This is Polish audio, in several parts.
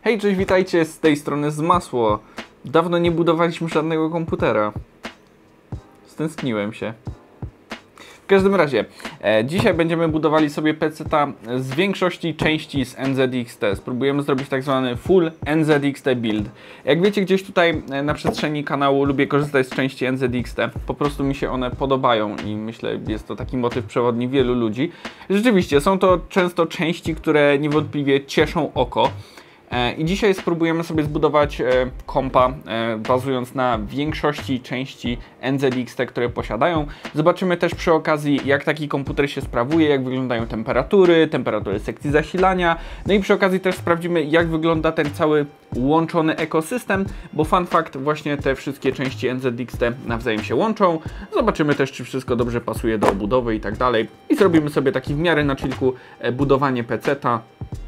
Hej, cześć, witajcie z tej strony Zmasło. Dawno nie budowaliśmy żadnego komputera. Stęskniłem się. W każdym razie, dzisiaj będziemy budowali sobie peceta z większości części z NZXT. Spróbujemy zrobić tak zwany full NZXT build. Jak wiecie, gdzieś tutaj na przestrzeni kanału lubię korzystać z części NZXT. Po prostu mi się one podobają i myślę, jest to taki motyw przewodni wielu ludzi. Rzeczywiście, są to często części, które niewątpliwie cieszą oko. I dzisiaj spróbujemy sobie zbudować kompa bazując na większości części NZXT, które posiadają. Zobaczymy też przy okazji, jak taki komputer się sprawuje, jak wyglądają temperatury sekcji zasilania. No i przy okazji też sprawdzimy, jak wygląda ten cały łączony ekosystem, bo fun fact, właśnie te wszystkie części NZXT nawzajem się łączą. Zobaczymy też, czy wszystko dobrze pasuje do obudowy i tak dalej. I zrobimy sobie taki w miarę na chillku budowanie peceta.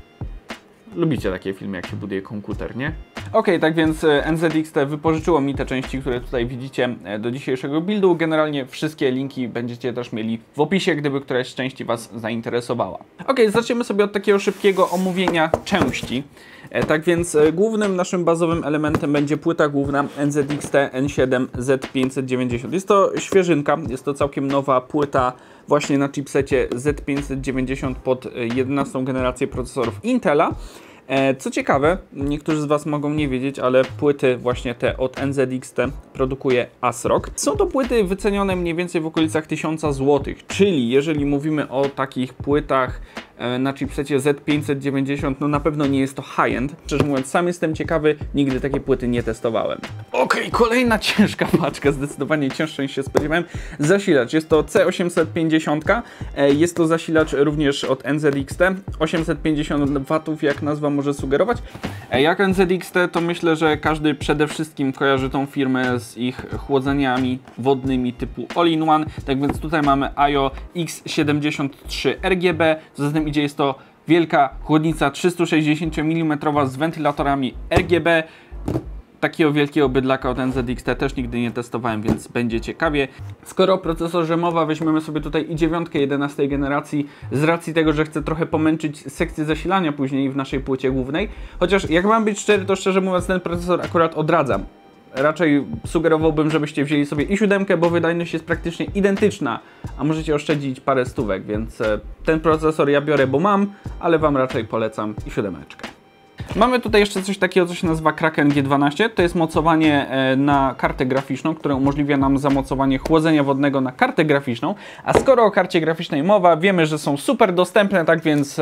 Lubicie takie filmy, jak się buduje komputer, nie? Ok, tak więc NZXT wypożyczyło mi te części, które tutaj widzicie do dzisiejszego buildu. Generalnie wszystkie linki będziecie też mieli w opisie, gdyby któraś z części Was zainteresowała. Ok, zaczniemy sobie od takiego szybkiego omówienia części. Tak więc głównym naszym bazowym elementem będzie płyta główna NZXT N7 Z590. Jest to świeżynka, jest to całkiem nowa płyta właśnie na chipsecie Z590 pod 11 generację procesorów Intela. Co ciekawe, niektórzy z Was mogą nie wiedzieć, ale płyty właśnie te od NZXT produkuje ASRock. Są to płyty wycenione mniej więcej w okolicach 1000 zł, czyli jeżeli mówimy o takich płytach na chipsecie Z590, no na pewno nie jest to high-end. Szczerze mówiąc, sam jestem ciekawy, nigdy takiej płyty nie testowałem. Okej, kolejna ciężka paczka, zdecydowanie cięższa niż się spodziewałem. Zasilacz, jest to C850, jest to zasilacz również od NZXT, 850 W, jak nazwa może sugerować. Jak NZXT, to myślę, że każdy przede wszystkim kojarzy tą firmę z ich chłodzeniami wodnymi typu All-in-One. Tak więc tutaj mamy AIO X73 RGB, co za tym idzie, jest to wielka chłodnica 360 mm z wentylatorami RGB. Takiego wielkiego bydlaka od NZXT też nigdy nie testowałem, więc będzie ciekawie. Skoro o procesorze mowa, weźmiemy sobie tutaj i9 11 generacji, z racji tego, że chcę trochę pomęczyć sekcję zasilania później w naszej płycie głównej. Chociaż jak mam być szczery, to szczerze mówiąc ten procesor akurat odradzam. Raczej sugerowałbym, żebyście wzięli sobie i7, bo wydajność jest praktycznie identyczna, a możecie oszczędzić parę stówek, więc ten procesor ja biorę, bo mam, ale Wam raczej polecam i7. Mamy tutaj jeszcze coś takiego, co się nazywa Kraken G12. To jest mocowanie na kartę graficzną, które umożliwia nam zamocowanie chłodzenia wodnego na kartę graficzną. A skoro o karcie graficznej mowa, wiemy, że są super dostępne, tak więc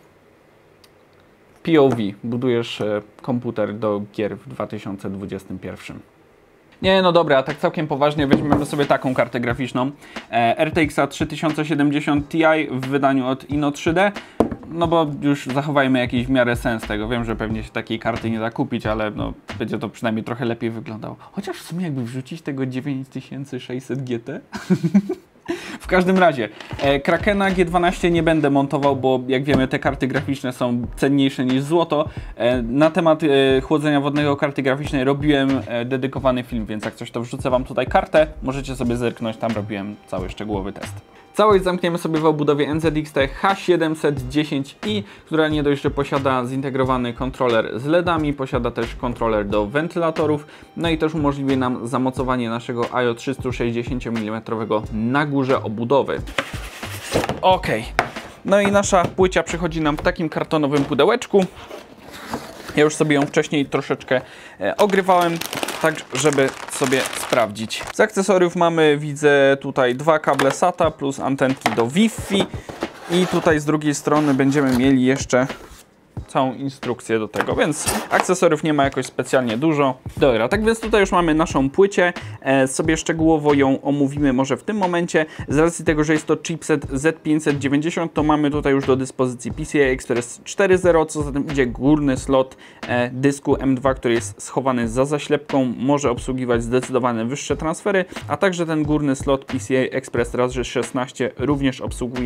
POV, budujesz komputer do gier w 2021. Nie, no dobra, a tak całkiem poważnie weźmiemy sobie taką kartę graficzną. RTX 3070 Ti w wydaniu od Inno3D. No bo już zachowajmy jakiś w miarę sens tego. Wiem, że pewnie się takiej karty nie da kupić, ale no, będzie to przynajmniej trochę lepiej wyglądało. Chociaż w sumie jakby wrzucić tego 9600 GT. W każdym razie, Krakena G12 nie będę montował, bo jak wiemy te karty graficzne są cenniejsze niż złoto. Na temat chłodzenia wodnego karty graficznej robiłem dedykowany film, więc jak coś to wrzucę Wam tutaj kartę, możecie sobie zerknąć, tam robiłem cały szczegółowy test. Całość zamkniemy sobie w obudowie NZXT H710i, która nie dość, że posiada zintegrowany kontroler z LEDami, posiada też kontroler do wentylatorów, no i też umożliwi nam zamocowanie naszego AIO 360 mm na górze obudowy. Ok, no i nasza płycia przychodzi nam w takim kartonowym pudełeczku. Ja już sobie ją wcześniej troszeczkę ogrywałem, tak żeby sobie sprawdzić. Z akcesoriów mamy, widzę tutaj dwa kable SATA plus antenki do Wi-Fi i tutaj z drugiej strony będziemy mieli jeszcze całą instrukcję do tego, więc akcesoriów nie ma jakoś specjalnie dużo. Dobra, tak więc tutaj już mamy naszą płycię, sobie szczegółowo ją omówimy może w tym momencie. Z racji tego, że jest to chipset Z590, to mamy tutaj już do dyspozycji PCI Express 4.0, co za tym idzie górny slot dysku M2, który jest schowany za zaślepką, może obsługiwać zdecydowanie wyższe transfery, a także ten górny slot PCI Express razy 16 również obsługuje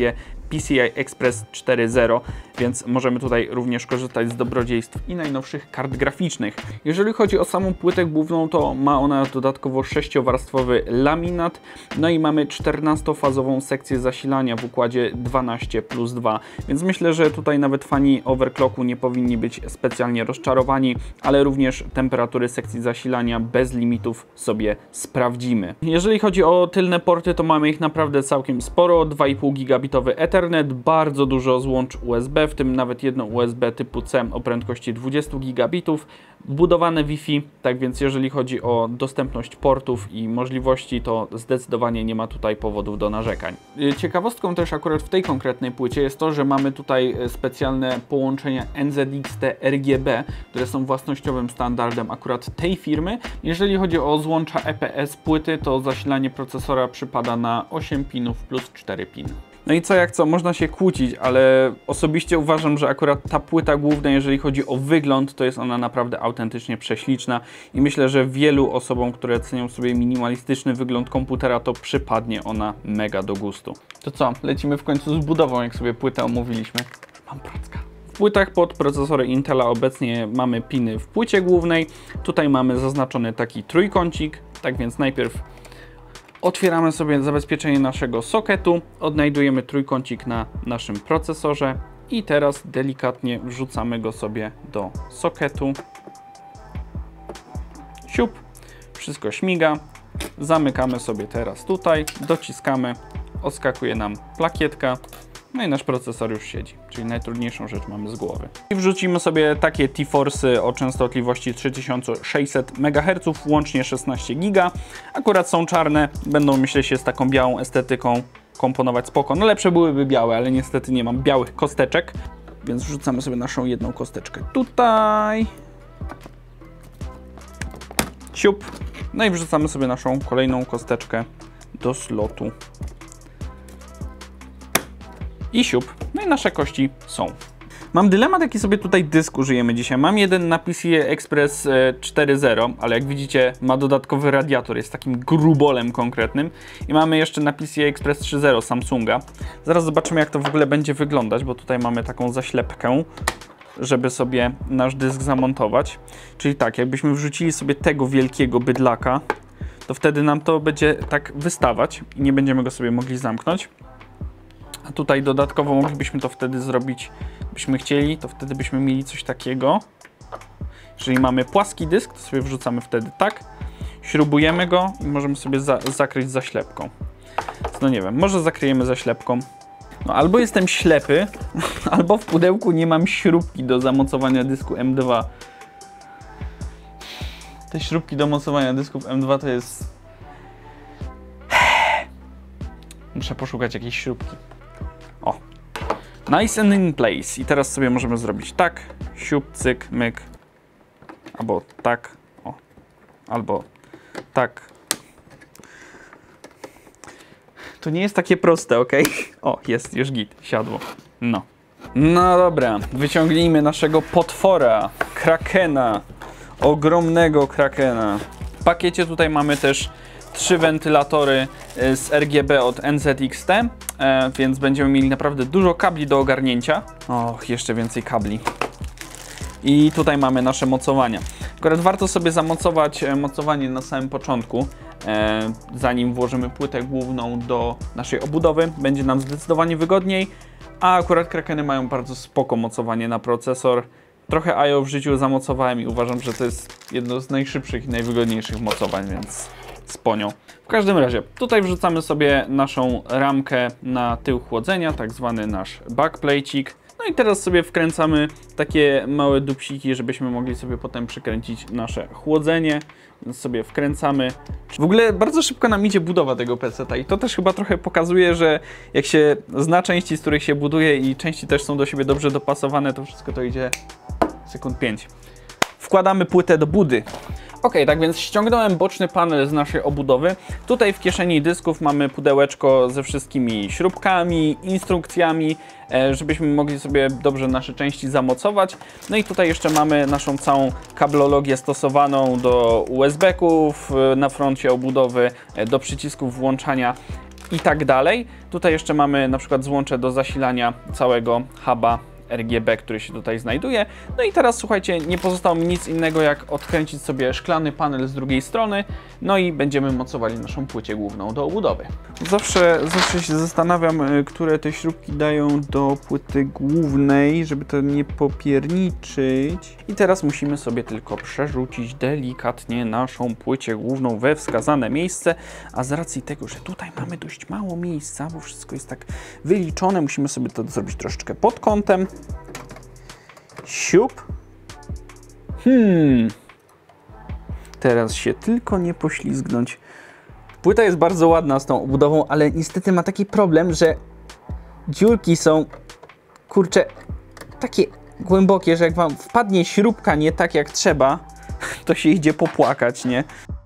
PCI Express 4.0, więc możemy tutaj również korzystać z dobrodziejstw i najnowszych kart graficznych. Jeżeli chodzi o samą płytę główną, to ma ona dodatkowo 6-warstwowy laminat, no i mamy 14-fazową sekcję zasilania w układzie 12+2, więc myślę, że tutaj nawet fani overclocku nie powinni być specjalnie rozczarowani, ale również temperatury sekcji zasilania bez limitów sobie sprawdzimy. Jeżeli chodzi o tylne porty, to mamy ich naprawdę całkiem sporo, 2,5 gigabitowy Ethernet, bardzo dużo złącz USB, w tym nawet jedno USB typu C o prędkości 20 gigabitów, wbudowane Wi-Fi, tak więc jeżeli chodzi o dostępność portów i możliwości, to zdecydowanie nie ma tutaj powodów do narzekań. Ciekawostką też akurat w tej konkretnej płycie jest to, że mamy tutaj specjalne połączenia NZXT RGB, które są własnościowym standardem akurat tej firmy. Jeżeli chodzi o złącza EPS płyty, to zasilanie procesora przypada na 8 pinów plus 4 pin. No i co jak co, można się kłócić, ale osobiście uważam, że akurat ta płyta główna, jeżeli chodzi o wygląd, to jest ona naprawdę autentycznie prześliczna i myślę, że wielu osobom, które cenią sobie minimalistyczny wygląd komputera, to przypadnie ona mega do gustu. To co, lecimy w końcu z budową, jak sobie płytę omówiliśmy. Mam procka. W płytach pod procesory Intela obecnie mamy piny w płycie głównej. Tutaj mamy zaznaczony taki trójkącik, tak więc najpierw otwieramy sobie zabezpieczenie naszego sokietu, odnajdujemy trójkącik na naszym procesorze i teraz delikatnie wrzucamy go sobie do sokietu. Siup, wszystko śmiga, zamykamy sobie teraz tutaj, dociskamy, odskakuje nam plakietka, no i nasz procesor już siedzi, czyli najtrudniejszą rzecz mamy z głowy. I wrzucimy sobie takie T-Force'y o częstotliwości 3600 MHz, łącznie 16 GB. Akurat są czarne, będą myślę się z taką białą estetyką komponować spoko. No lepsze byłyby białe, ale niestety nie mam białych kosteczek, więc wrzucamy sobie naszą jedną kosteczkę tutaj. Siup. No i wrzucamy sobie naszą kolejną kosteczkę do slotu. I siup. No i nasze kości są. Mam dylemat, jaki sobie tutaj dysk użyjemy dzisiaj. Mam jeden na PCI Express 4.0, ale jak widzicie ma dodatkowy radiator, jest takim grubolem konkretnym. I mamy jeszcze na PCI Express 3.0 Samsunga. Zaraz zobaczymy, jak to w ogóle będzie wyglądać, bo tutaj mamy taką zaślepkę, żeby sobie nasz dysk zamontować. Czyli tak, jakbyśmy wrzucili sobie tego wielkiego bydlaka, to wtedy nam to będzie tak wystawać i nie będziemy go sobie mogli zamknąć. A tutaj dodatkowo moglibyśmy to wtedy zrobić, byśmy chcieli, to wtedy byśmy mieli coś takiego. Jeżeli mamy płaski dysk, to sobie wrzucamy wtedy tak, śrubujemy go i możemy sobie zakryć zaślepką. No nie wiem, może zakryjemy zaślepką. No albo jestem ślepy, albo w pudełku nie mam śrubki do zamocowania dysku M2. Te śrubki do mocowania dysków M2 to jest... Muszę poszukać jakiejś śrubki. O, nice and in place. I teraz sobie możemy zrobić tak, siup, cyk, myk, albo tak, o, albo tak. To nie jest takie proste, ok? O, jest, już git, siadło. No. No dobra, wyciągnijmy naszego potwora, krakena, ogromnego krakena. W pakiecie tutaj mamy też 3 wentylatory z RGB od NZXT, więc będziemy mieli naprawdę dużo kabli do ogarnięcia. Och, jeszcze więcej kabli. I tutaj mamy nasze mocowania. Akurat warto sobie zamocować mocowanie na samym początku, zanim włożymy płytę główną do naszej obudowy. Będzie nam zdecydowanie wygodniej, a akurat krakeny mają bardzo spoko mocowanie na procesor. Trochę I/O w życiu zamocowałem i uważam, że to jest jedno z najszybszych i najwygodniejszych mocowań, więc sponią. W każdym razie, tutaj wrzucamy sobie naszą ramkę na tył chłodzenia, tak zwany nasz backplate'ik. No i teraz sobie wkręcamy takie małe dupsiki, żebyśmy mogli sobie potem przykręcić nasze chłodzenie. Więc sobie wkręcamy. W ogóle bardzo szybko nam idzie budowa tego PC-ta i to też chyba trochę pokazuje, że jak się zna części, z których się buduje i części też są do siebie dobrze dopasowane, to wszystko to idzie sekund 5. Wkładamy płytę do budy. Ok, tak więc ściągnąłem boczny panel z naszej obudowy. Tutaj w kieszeni dysków mamy pudełeczko ze wszystkimi śrubkami, instrukcjami, żebyśmy mogli sobie dobrze nasze części zamocować. No i tutaj jeszcze mamy naszą całą kablologię stosowaną do USB-ków na froncie obudowy, do przycisków włączania i tak dalej. Tutaj jeszcze mamy na przykład złącze do zasilania całego huba RGB, który się tutaj znajduje. No i teraz słuchajcie, nie pozostało mi nic innego jak odkręcić sobie szklany panel z drugiej strony, no i będziemy mocowali naszą płycie główną do obudowy. Zawsze się zastanawiam, które te śrubki dają do płyty głównej, żeby to nie popierniczyć. I teraz musimy sobie tylko przerzucić delikatnie naszą płycie główną we wskazane miejsce, a z racji tego, że tutaj mamy dość mało miejsca, bo wszystko jest tak wyliczone, musimy sobie to zrobić troszeczkę pod kątem. Siup. Teraz się tylko nie poślizgnąć. Płyta jest bardzo ładna z tą obudową, ale niestety ma taki problem, że dziurki są, kurczę, takie głębokie, że jak wam wpadnie śrubka nie tak jak trzeba, to się idzie popłakać, nie?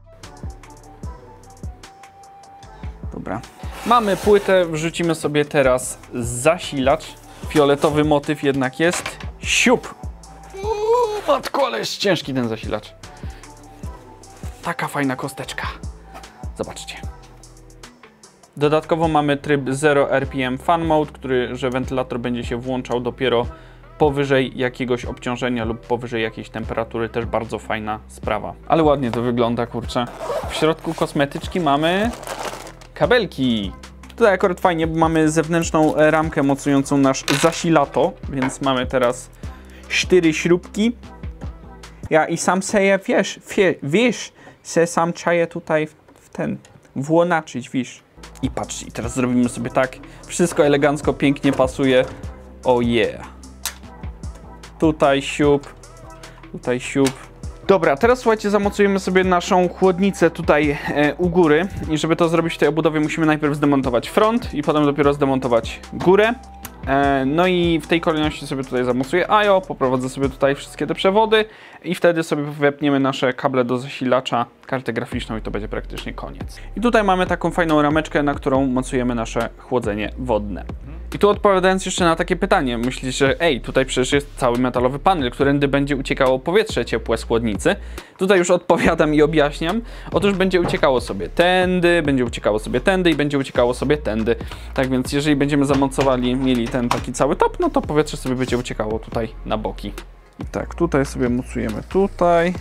Dobra. Mamy płytę, wrzucimy sobie teraz zasilacz. Fioletowy motyw jednak jest. Siup! Matko, ale jest ciężki ten zasilacz. Taka fajna kosteczka. Zobaczcie. Dodatkowo mamy tryb 0 RPM Fan Mode, że wentylator będzie się włączał dopiero powyżej jakiegoś obciążenia lub powyżej jakiejś temperatury. Też bardzo fajna sprawa. Ale ładnie to wygląda, kurczę. W środku kosmetyczki mamy kabelki. Tutaj akurat fajnie, bo mamy zewnętrzną ramkę mocującą nasz zasilator, więc mamy teraz 4 śrubki. Ja i sam sobie, wiesz, se sam czaję tutaj włonaczyć, wiesz. I patrzcie, i teraz zrobimy sobie tak, wszystko elegancko, pięknie pasuje. Oh yeah. Tutaj siup, tutaj siup. Dobra, teraz słuchajcie, zamocujemy sobie naszą chłodnicę tutaj u góry i żeby to zrobić w tej obudowie musimy najpierw zdemontować front i potem dopiero zdemontować górę. No i w tej kolejności sobie tutaj zamocuję AJO, poprowadzę sobie tutaj wszystkie te przewody i wtedy sobie wepniemy nasze kable do zasilacza, kartę graficzną i to będzie praktycznie koniec. I tutaj mamy taką fajną rameczkę, na którą mocujemy nasze chłodzenie wodne. I tu odpowiadając jeszcze na takie pytanie, myślisz, że tutaj przecież jest cały metalowy panel, którędy będzie uciekało powietrze ciepłe z chłodnicy. Tutaj już odpowiadam i objaśniam. Otóż będzie uciekało sobie tędy, będzie uciekało sobie tędy i będzie uciekało sobie tędy. Tak więc jeżeli będziemy zamocowali, mieli ten taki cały top, no to powietrze sobie będzie uciekało tutaj na boki. I tak, tutaj sobie mocujemy tutaj.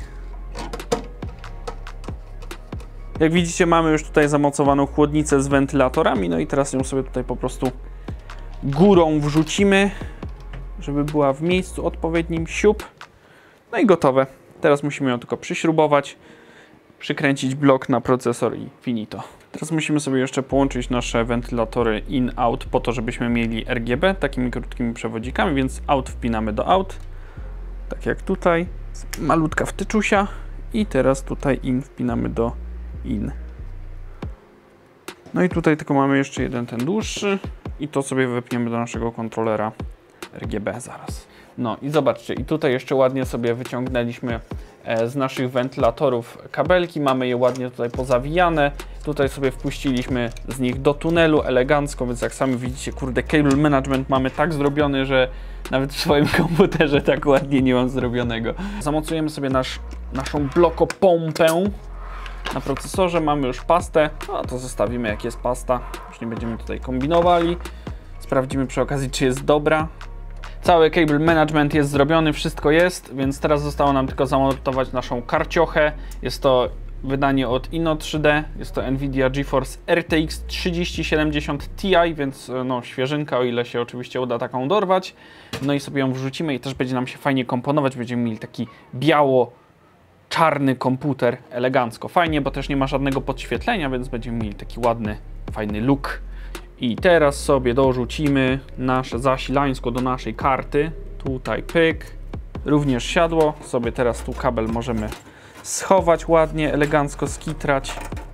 Jak widzicie, mamy już tutaj zamocowaną chłodnicę z wentylatorami, no i teraz ją sobie tutaj po prostu górą wrzucimy, żeby była w miejscu odpowiednim, siup. No i gotowe. Teraz musimy ją tylko przyśrubować, przykręcić blok na procesor i finito. Teraz musimy sobie jeszcze połączyć nasze wentylatory in-out po to, żebyśmy mieli RGB takimi krótkimi przewodzikami, więc out wpinamy do out, tak jak tutaj, malutka wtyczusia i teraz tutaj in wpinamy do in. No i tutaj tylko mamy jeszcze jeden ten dłuższy i to sobie wypniemy do naszego kontrolera RGB zaraz. No i zobaczcie, i tutaj jeszcze ładnie sobie wyciągnęliśmy z naszych wentylatorów kabelki, mamy je ładnie tutaj pozawijane. Tutaj sobie wpuściliśmy z nich do tunelu elegancko, więc jak sami widzicie, kurde, cable management mamy tak zrobiony, że nawet w swoim komputerze tak ładnie nie mam zrobionego. Zamocujemy sobie naszą blokopompę. Na procesorze mamy już pastę, no to zostawimy jak jest pasta, już nie będziemy tutaj kombinowali. Sprawdzimy przy okazji, czy jest dobra. Cały cable management jest zrobiony, wszystko jest, więc teraz zostało nam tylko zamontować naszą karciochę. Jest to wydanie od Inno3D, jest to Nvidia GeForce RTX 3070 Ti, więc no świeżynka, o ile się oczywiście uda taką dorwać. No i sobie ją wrzucimy i też będzie nam się fajnie komponować, będziemy mieli taki biało-czarny komputer, elegancko. Fajnie, bo też nie ma żadnego podświetlenia, więc będziemy mieli taki ładny, fajny look. I teraz sobie dorzucimy nasze zasilańsko do naszej karty. Tutaj pyk. Również siadło. Sobie teraz tu kabel możemy schować ładnie, elegancko skitrać.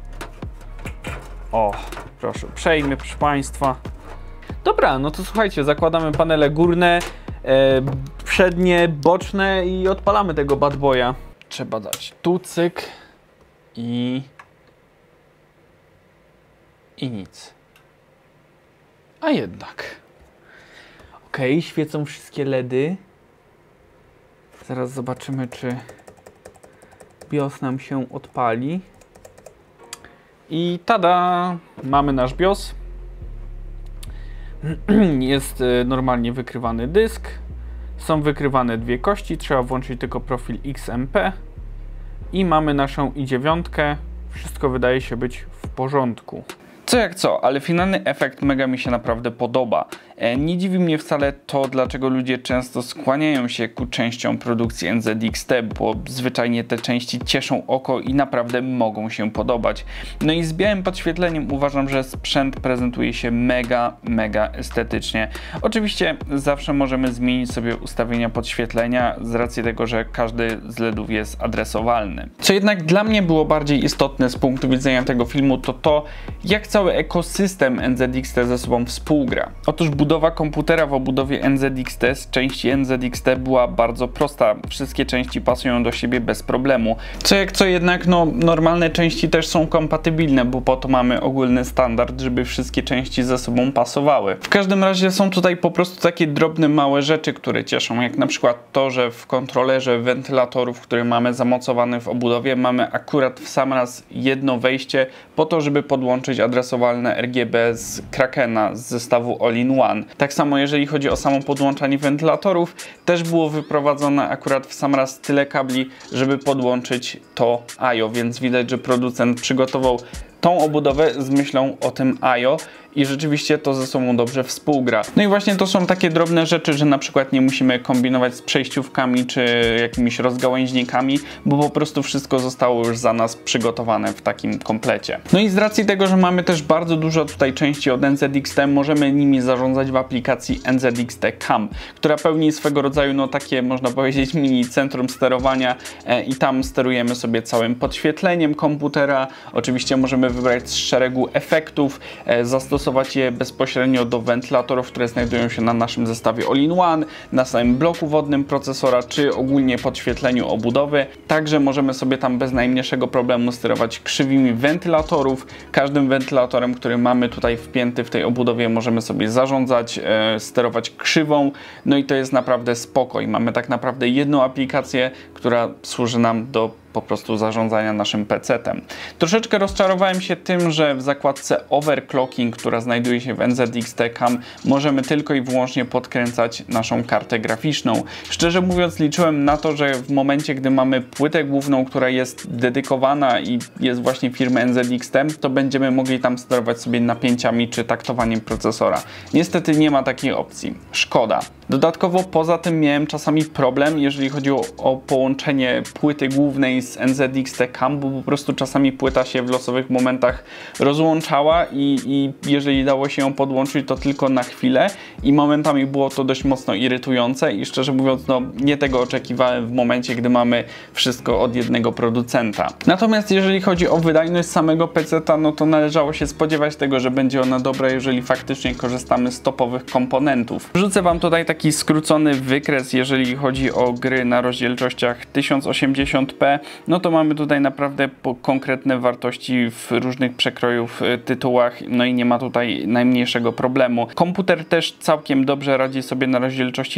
O, proszę uprzejmie, proszę Państwa. Dobra, no to słuchajcie, zakładamy panele górne, przednie, boczne i odpalamy tego bad boya. Trzeba dać tu cyk i nic. A jednak. Ok, świecą wszystkie LEDy. Zaraz zobaczymy, czy BIOS nam się odpali. I tada! Mamy nasz BIOS. Jest normalnie wykrywany dysk. Są wykrywane dwie kości. Trzeba włączyć tylko profil XMP. I mamy naszą i9. Wszystko wydaje się być w porządku. Co jak co, ale finalny efekt mega mi się naprawdę podoba. Nie dziwi mnie wcale to, dlaczego ludzie często skłaniają się ku częściom produkcji NZXT, bo zwyczajnie te części cieszą oko i naprawdę mogą się podobać. No i z białym podświetleniem uważam, że sprzęt prezentuje się mega estetycznie. Oczywiście zawsze możemy zmienić sobie ustawienia podświetlenia z racji tego, że każdy z LEDów jest adresowalny. Co jednak dla mnie było bardziej istotne z punktu widzenia tego filmu, to to, jak cały ekosystem NZXT ze sobą współgra. Otóż budowa komputera w obudowie NZXT z części NZXT była bardzo prosta. Wszystkie części pasują do siebie bez problemu. Co jak co jednak, no normalne części też są kompatybilne, bo po to mamy ogólny standard, żeby wszystkie części ze sobą pasowały. W każdym razie są tutaj po prostu takie drobne, małe rzeczy, które cieszą, jak na przykład to, że w kontrolerze wentylatorów, który mamy zamocowany w obudowie, mamy akurat w sam raz jedno wejście po to, żeby podłączyć adresowalne RGB z Krakena z zestawu All-in-One. Tak samo jeżeli chodzi o samo podłączanie wentylatorów, też było wyprowadzone akurat w sam raz tyle kabli, żeby podłączyć to I/O, więc widać, że producent przygotował tą obudowę z myślą o tym I/O i rzeczywiście to ze sobą dobrze współgra. No i właśnie to są takie drobne rzeczy, że na przykład nie musimy kombinować z przejściówkami czy jakimiś rozgałęźnikami, bo po prostu wszystko zostało już za nas przygotowane w takim komplecie. No i z racji tego, że mamy też bardzo dużo tutaj części od NZXT, możemy nimi zarządzać w aplikacji NZXT Cam, która pełni swego rodzaju, no takie można powiedzieć mini centrum sterowania i tam sterujemy sobie całym podświetleniem komputera. Oczywiście możemy wybrać z szeregu efektów, zastosować je bezpośrednio do wentylatorów, które znajdują się na naszym zestawie All-in-One, na samym bloku wodnym procesora, czy ogólnie podświetleniu obudowy. Także możemy sobie tam bez najmniejszego problemu sterować krzywymi wentylatorów. Każdym wentylatorem, który mamy tutaj wpięty w tej obudowie, możemy sobie zarządzać, sterować krzywą. No i to jest naprawdę spoko i mamy tak naprawdę jedną aplikację, która służy nam do po prostu zarządzania naszym PC-tem. Troszeczkę rozczarowałem się tym, że w zakładce Overclocking, która znajduje się w NZXT Cam, możemy tylko i wyłącznie podkręcać naszą kartę graficzną. Szczerze mówiąc, liczyłem na to, że w momencie, gdy mamy płytę główną, która jest dedykowana i jest właśnie firmy NZXT, to będziemy mogli tam sterować sobie napięciami czy taktowaniem procesora. Niestety nie ma takiej opcji. Szkoda. Dodatkowo poza tym miałem czasami problem, jeżeli chodzi o połączenie płyty głównej z NZXT Cam, bo po prostu czasami płyta się w losowych momentach rozłączała i jeżeli dało się ją podłączyć, to tylko na chwilę i momentami było to dość mocno irytujące i szczerze mówiąc, no nie tego oczekiwałem w momencie, gdy mamy wszystko od jednego producenta. Natomiast jeżeli chodzi o wydajność samego PC-ta, no to należało się spodziewać tego, że będzie ona dobra, jeżeli faktycznie korzystamy z topowych komponentów. Wrzucę Wam tutaj taki skrócony wykres, jeżeli chodzi o gry na rozdzielczościach 1080p, no to mamy tutaj naprawdę konkretne wartości w różnych przekrojów, tytułach, no i nie ma tutaj najmniejszego problemu. Komputer też całkiem dobrze radzi sobie na rozdzielczości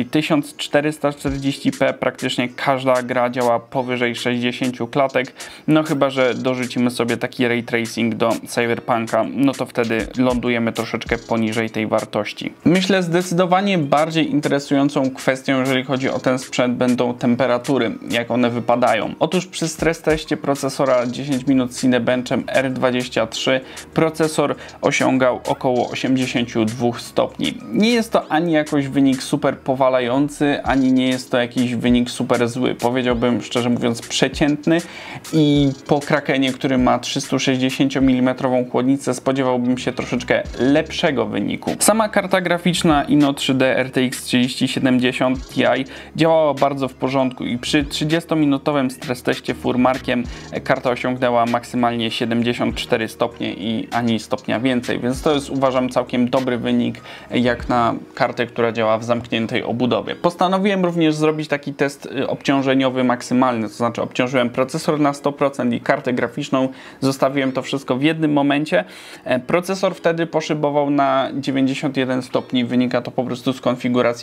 1440p, praktycznie każda gra działa powyżej 60 klatek, no chyba że dorzucimy sobie taki ray tracing do Cyberpunka, no to wtedy lądujemy troszeczkę poniżej tej wartości. Myślę zdecydowanie bardziej interesującą kwestią, jeżeli chodzi o ten sprzęt, będą temperatury, jak one wypadają. Otóż przy stres teście procesora 10 minut z Cinebenchem R23 procesor osiągał około 82 stopni. Nie jest to ani jakoś wynik super powalający, ani nie jest to jakiś wynik super zły. Powiedziałbym szczerze mówiąc przeciętny i po Krakenie, który ma 360 mm chłodnicę, spodziewałbym się troszeczkę lepszego wyniku. Sama karta graficzna Ino 3D RTX 3070 Ti działała bardzo w porządku i przy 30-minutowym stres teście furmarkiem karta osiągnęła maksymalnie 74 stopnie i ani stopnia więcej, więc to jest uważam całkiem dobry wynik jak na kartę, która działa w zamkniętej obudowie. Postanowiłem również zrobić taki test obciążeniowy maksymalny, to znaczy obciążyłem procesor na 100% i kartę graficzną, zostawiłem to wszystko w jednym momencie. Procesor wtedy poszybował na 91 stopni, wynika to po prostu z konfiguracji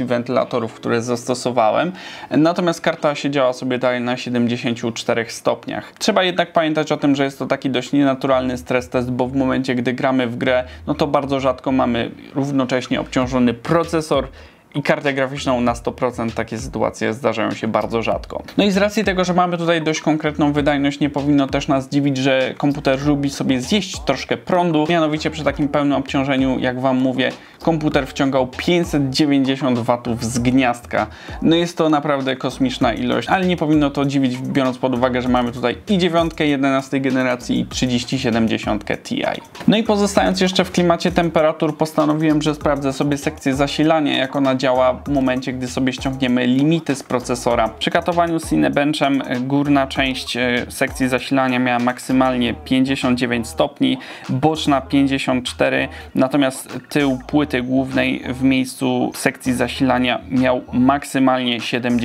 cyrkulacji wentylatorów, które zastosowałem, natomiast karta siedziała sobie dalej na 74 stopniach. Trzeba jednak pamiętać o tym, że jest to taki dość nienaturalny stres test, bo w momencie, gdy gramy w grę, no to bardzo rzadko mamy równocześnie obciążony procesor i kartę graficzną na 100%. Takie sytuacje zdarzają się bardzo rzadko. No i z racji tego, że mamy tutaj dość konkretną wydajność, nie powinno też nas dziwić, że komputer lubi sobie zjeść troszkę prądu. Mianowicie przy takim pełnym obciążeniu, jak Wam mówię, komputer wciągał 590 W z gniazdka. No jest to naprawdę kosmiczna ilość, ale nie powinno to dziwić, biorąc pod uwagę, że mamy tutaj i 9 11 generacji i 3070 Ti. No i pozostając jeszcze w klimacie temperatur, postanowiłem, że sprawdzę sobie sekcję zasilania, jak ona działa w momencie, gdy sobie ściągniemy limity z procesora. Przy katowaniu Cinebenchem górna część sekcji zasilania miała maksymalnie 59 stopni, boczna 54, natomiast tył płyty głównej w miejscu sekcji zasilania miał maksymalnie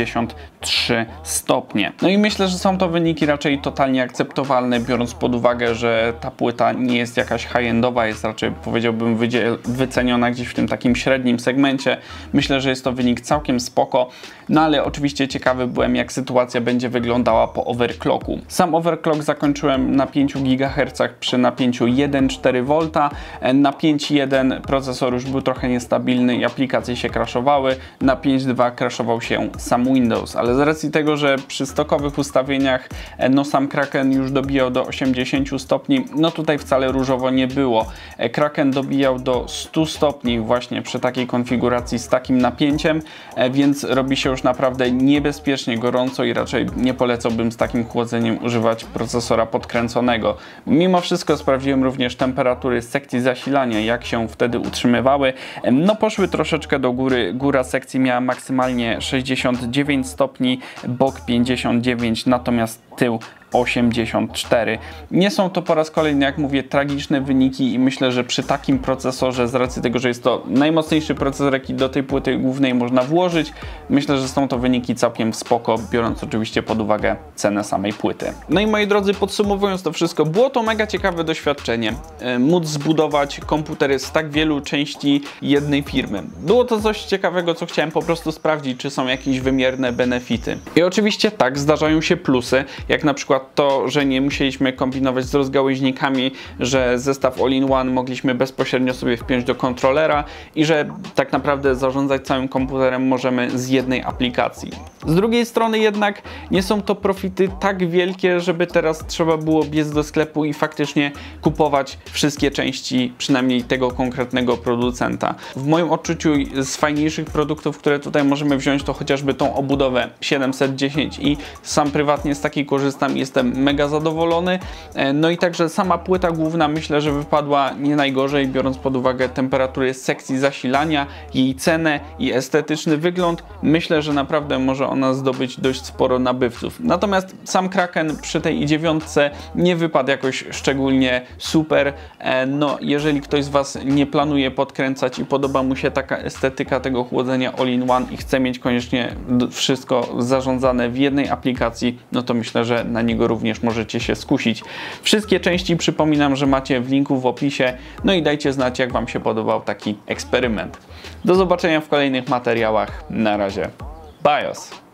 73 stopnie. No i myślę, że są to wyniki raczej totalnie akceptowalne, biorąc pod uwagę, że ta płyta nie jest jakaś high-endowa, jest raczej, powiedziałbym, wyceniona gdzieś w tym takim średnim segmencie. Myślę, że jest to wynik całkiem spoko, no ale oczywiście ciekawy byłem, jak sytuacja będzie wyglądała po overclocku. Sam overclock zakończyłem na 5 GHz przy napięciu 1,4 V. Na 5,1 procesor już był trochę niestabilny i aplikacje się crashowały. Na 5,2 crashował się sam Windows, ale z racji tego, że przy stokowych ustawieniach no sam Kraken już dobijał do 80 stopni, no tutaj wcale różowo nie było. Kraken dobijał do 100 stopni właśnie przy takiej konfiguracji z takim napięciem, więc robi się już naprawdę niebezpiecznie gorąco i raczej nie polecałbym z takim chłodzeniem używać procesora podkręconego. Mimo wszystko sprawdziłem również temperatury z sekcji zasilania, jak się wtedy utrzymywały. No poszły troszeczkę do góry. Góra sekcji miała maksymalnie 69 stopni, bok 59, natomiast tył 84. Nie są to po raz kolejny, jak mówię, tragiczne wyniki i myślę, że przy takim procesorze, z racji tego, że jest to najmocniejszy procesor, jaki do tej płyty głównej można włożyć, myślę, że są to wyniki całkiem spoko, biorąc oczywiście pod uwagę cenę samej płyty. No i moi drodzy, podsumowując to wszystko, było to mega ciekawe doświadczenie. Móc zbudować komputery z tak wielu części jednej firmy. Było to coś ciekawego, co chciałem po prostu sprawdzić, czy są jakieś wymierne benefity. I oczywiście tak, zdarzają się plusy, jak na przykład to, że nie musieliśmy kombinować z rozgałęźnikami, że zestaw all-in-one mogliśmy bezpośrednio sobie wpiąć do kontrolera i że tak naprawdę zarządzać całym komputerem możemy z jednej aplikacji. Z drugiej strony jednak nie są to profity tak wielkie, żeby teraz trzeba było biec do sklepu i faktycznie kupować wszystkie części, przynajmniej tego konkretnego producenta. W moim odczuciu z fajniejszych produktów, które tutaj możemy wziąć, to chociażby tą obudowę 710 i sam prywatnie z takiej korzystam i jestem mega zadowolony. No i także sama płyta główna myślę, że wypadła nie najgorzej, biorąc pod uwagę temperatury z sekcji zasilania, jej cenę i estetyczny wygląd. Myślę, że naprawdę może ona zdobyć dość sporo nabywców. Natomiast sam Kraken przy tej i9 nie wypadł jakoś szczególnie super. No jeżeli ktoś z Was nie planuje podkręcać i podoba mu się taka estetyka tego chłodzenia all-in-one i chce mieć koniecznie wszystko zarządzane w jednej aplikacji, no to myślę, że na niego również możecie się skusić. Wszystkie części przypominam, że macie w linku w opisie. No i dajcie znać, jak Wam się podobał taki eksperyment. Do zobaczenia w kolejnych materiałach. Na razie. BIOS.